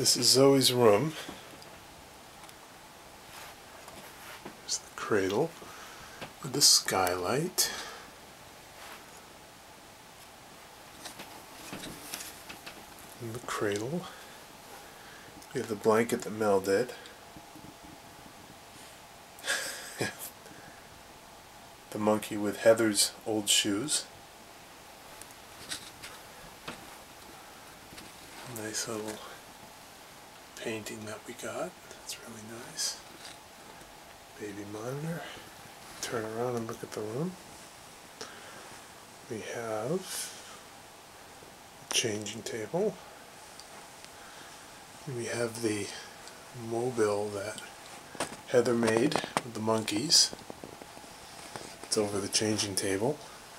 This is Zoe's room. There's the cradle with the skylight. And the cradle. We have the blanket that Mel did. The monkey with Heather's old shoes. Nice little painting that we got. That's really nice. Baby monitor. Turn around and look at the room. We have a changing table. We have the mobile that Heather made with the monkeys. It's over the changing table.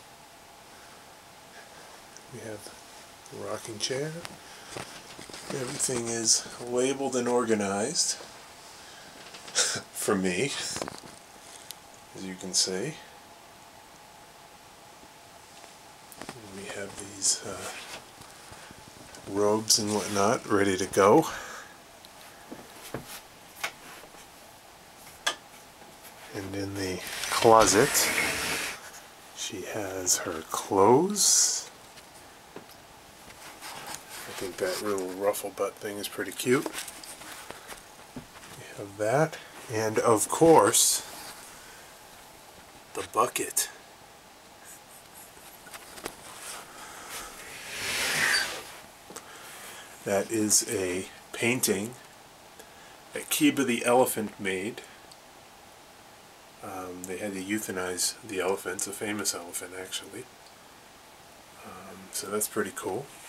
We have the rocking chair. Everything is labeled and organized for me, as you can see. And we have these robes and whatnot ready to go. And in the closet, she has her clothes. I think that little ruffle butt thing is pretty cute. We have that, and of course, the bucket. That is a painting that Kiba the elephant made. They had to euthanize the elephant. It's a famous elephant, actually. So that's pretty cool.